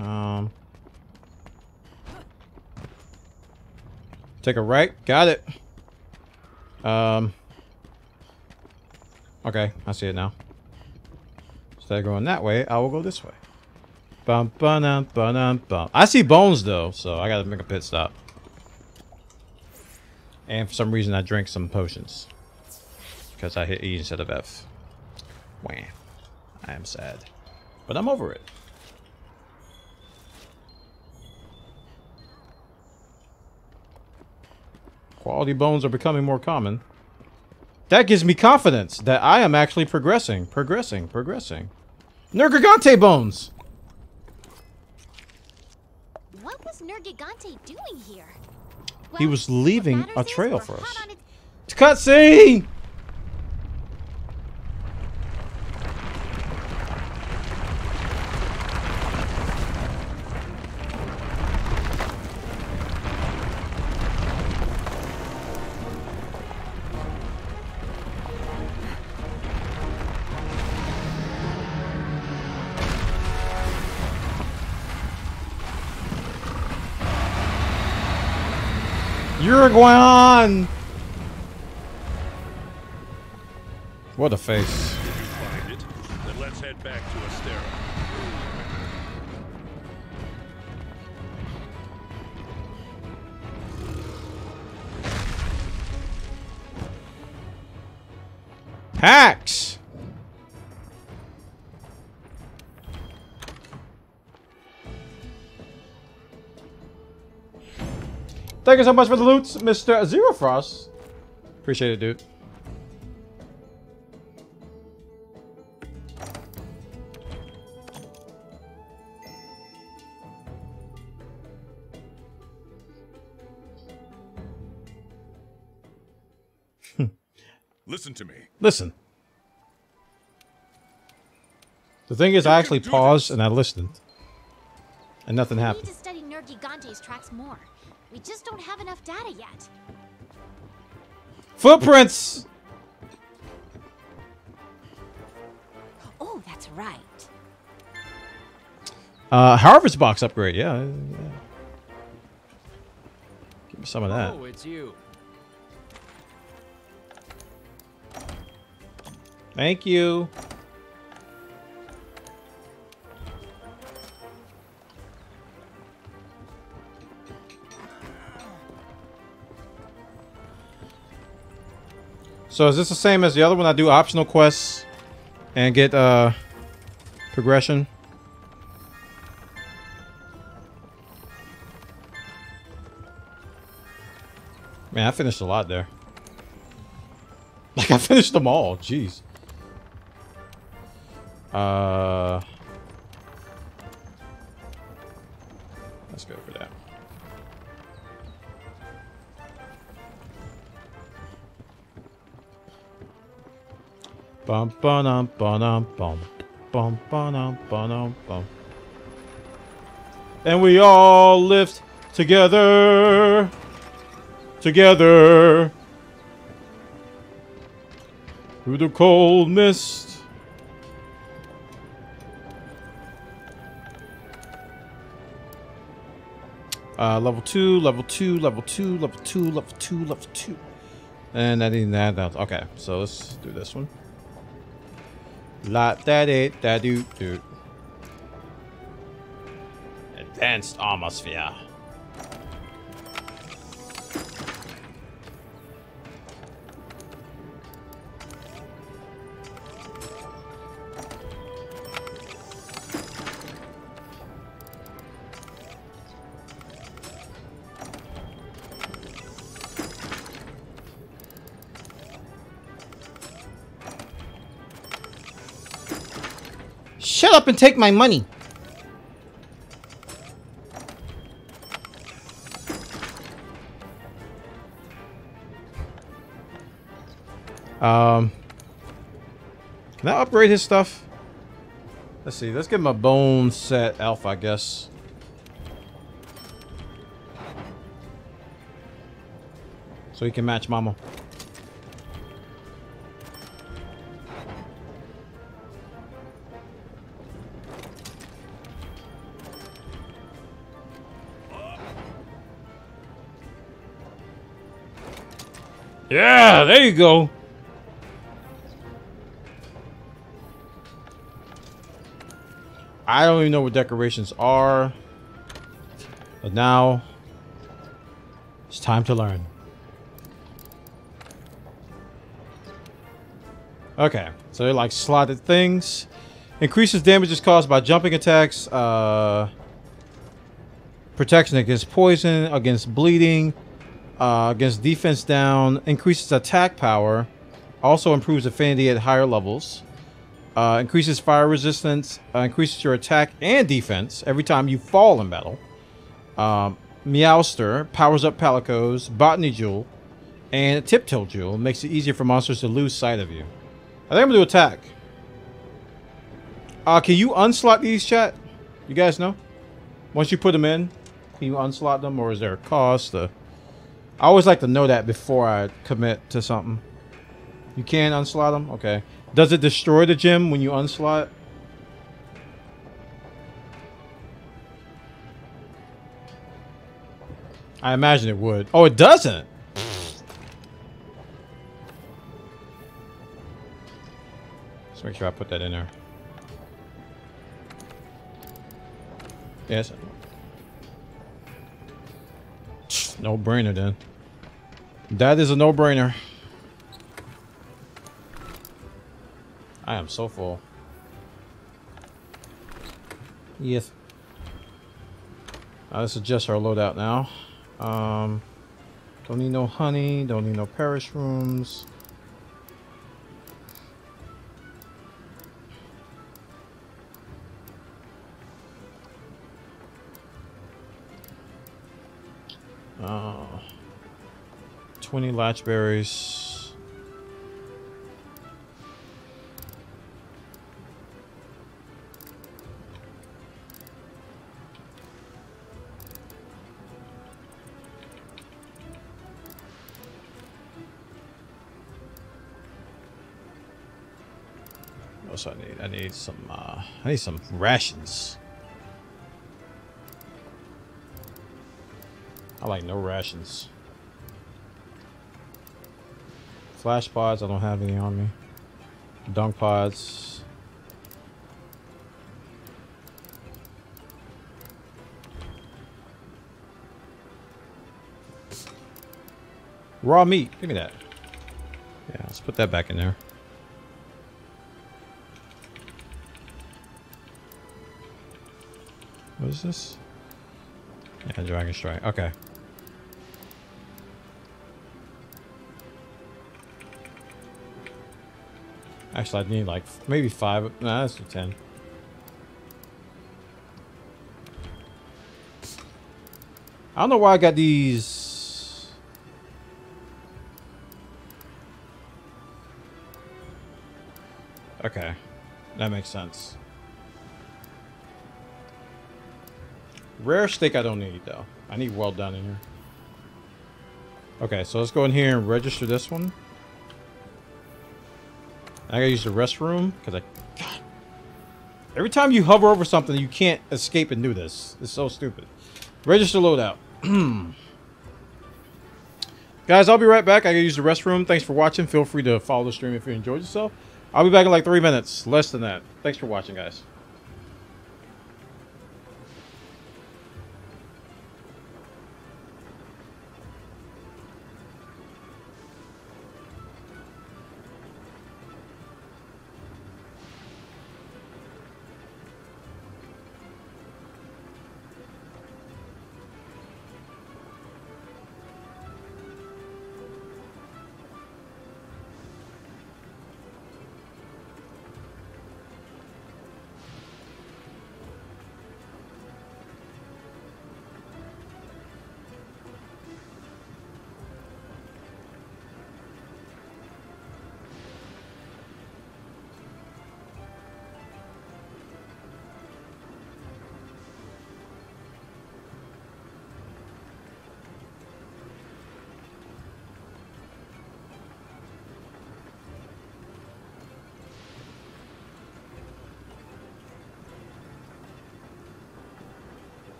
Take a right. Got it. Okay, I see it now. Instead of going that way, I will go this way. Bum, ba-dum, ba-dum, bum. I see bones though, so I gotta make a pit stop. And for some reason, I drank some potions because I hit E instead of F. Wah. I am sad, but I'm over it. Quality bones are becoming more common. That gives me confidence that I am actually progressing. Nergigante bones! What was Nergigante doing here? He Well, was leaving what a matters is trail we're for us. hot on its- Cutscene! Uruguayan! What a face. Did you find it? Then let's head back to Astera. Hacks! Thank you so much for the loot, Mr. Zero Frost. Appreciate it, dude. Listen to me. Listen. The thing is, I actually paused and I listened. And nothing We need happened. to study Nergigante's tracks more. We just don't have enough data yet. Footprints! Oh, that's right. Harvest box upgrade, yeah. Give me some of that. Oh, it's you. Thank you. So is this the same as the other one? I do optional quests and get progression. Man, I finished a lot there. Like I finished them all. Jeez. Let's go for that. Bum ba-dum ba-dum bum bum ba-dum ba-dum bum. And we all lift together, together, through the cold mist. Level 2, level 2, level 2, level 2, level 2, level 2. And I need that. Okay, so let's do this one. La da da da do do. Advanced Armosphere. Shut up and take my money. Can I upgrade his stuff? Let's see. Let's give him a bone set alpha, I guess. So he can match Mama. Yeah, there you go. I don't even know what decorations are. But now, it's time to learn. Okay, so they're like slotted things. Increases damages caused by jumping attacks. Protection against poison, against bleeding, against defense down. Increases attack power. Also improves affinity at higher levels. Increases fire resistance. Increases your attack and defense every time you fall in battle. Meowster powers up Palicos, Botany Jewel, and Tiptoe Jewel. Makes it easier for monsters to lose sight of you. I think I'm gonna do attack. Can you unslot these, chat? You guys know? Once you put them in, can you unslot them, or is there a cost? I always like to know that before I commit to something. You can unslot them? Okay. Does it destroy the gem when you unslot? I imagine it would. Oh, it doesn't. Let's make sure I put that in there. Yes. No brainer then. That is a no brainer. I am so full. Yes. Let's adjust our loadout now. Don't need no honey. Don't need no perish rooms. Uh, 20 latchberries. What else I need? I need some rations. I like no rations. Flash pods, I don't have any on me. Dunk pods. Raw meat, give me that. Yeah, let's put that back in there. What is this? Yeah, Dragon Strike. Okay. Actually, I need like maybe 5. Nah, that's 10. I don't know why I got these. Okay, that makes sense. Rare steak I don't need though. I need well done in here. Okay, so let's go in here and register this one. I gotta use the restroom because God, every time you hover over something, you can't escape and do this. It's so stupid. Register loadout. Guys, I'll be right back. I gotta use the restroom. Thanks for watching. Feel free to follow the stream if you enjoyed yourself. I'll be back in like 3 minutes. Less than that. Thanks for watching, guys.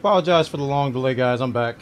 Apologize for the long delay, guys. I'm back.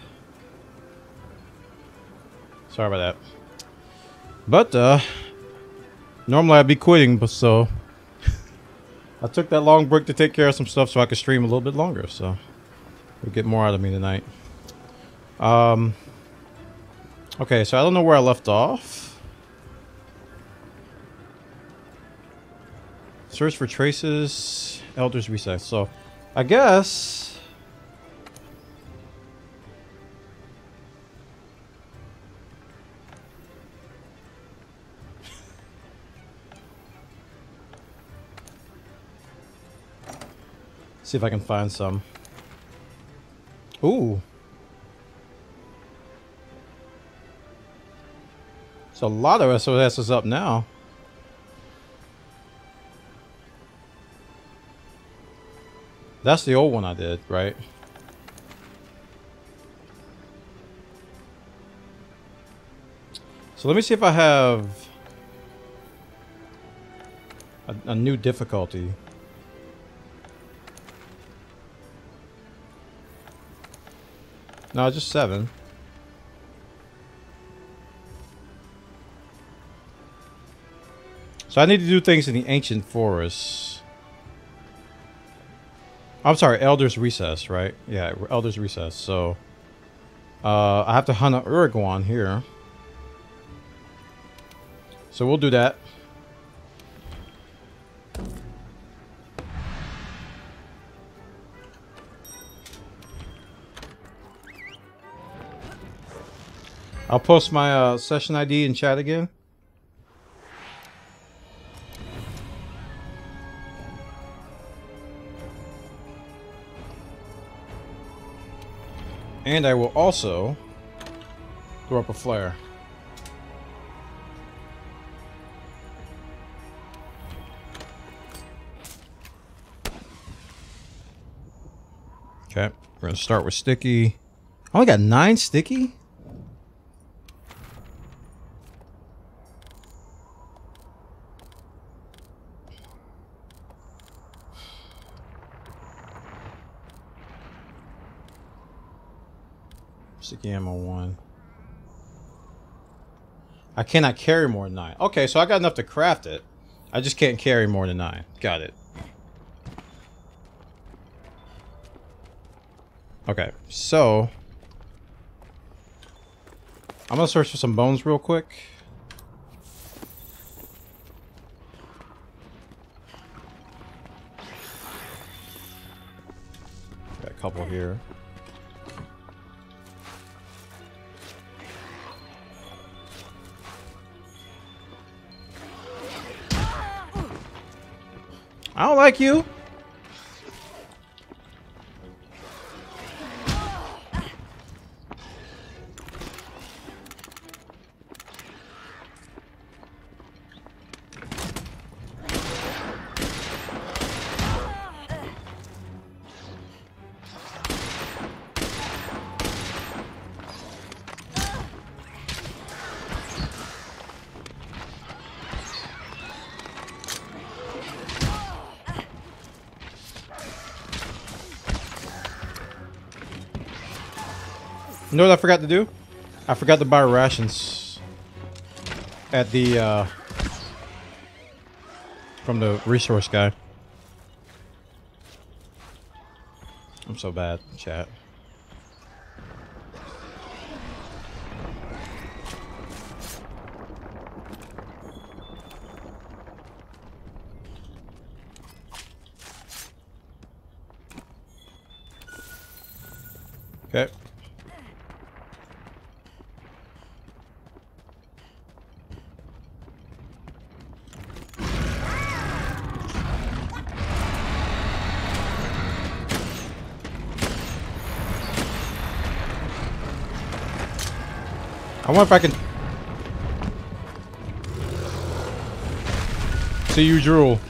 Sorry about that. But, normally I'd be quitting, but so... I took that long break to take care of some stuff so I could stream a little bit longer, so... You'll get more out of me tonight. Okay, so I don't know where I left off. Search for traces. Elders Recess. So, I guess... See if I can find some. Ooh. So a lot of SOS is up now. That's the old one I did, right? So let me see if I have a new difficulty. No, just 7. So I need to do things in the Ancient Forest. I'm sorry, Elder's Recess, right? Yeah, Elder's Recess. So I have to hunt an Uruguan here. So we'll do that. I'll post my session ID in chat again. And I will also throw up a flare. Okay, we're gonna start with sticky. I only got 9 sticky? Sticky ammo 1. I cannot carry more than 9. Okay, so I got enough to craft it. I just can't carry more than 9. Got it. Okay, so I'm gonna search for some bones real quick. Got a couple here. I don't like you. You know what I forgot to do? I forgot to buy rations at the from the resource guy. I'm so bad, chat. Okay. I wonder if I can see you drool.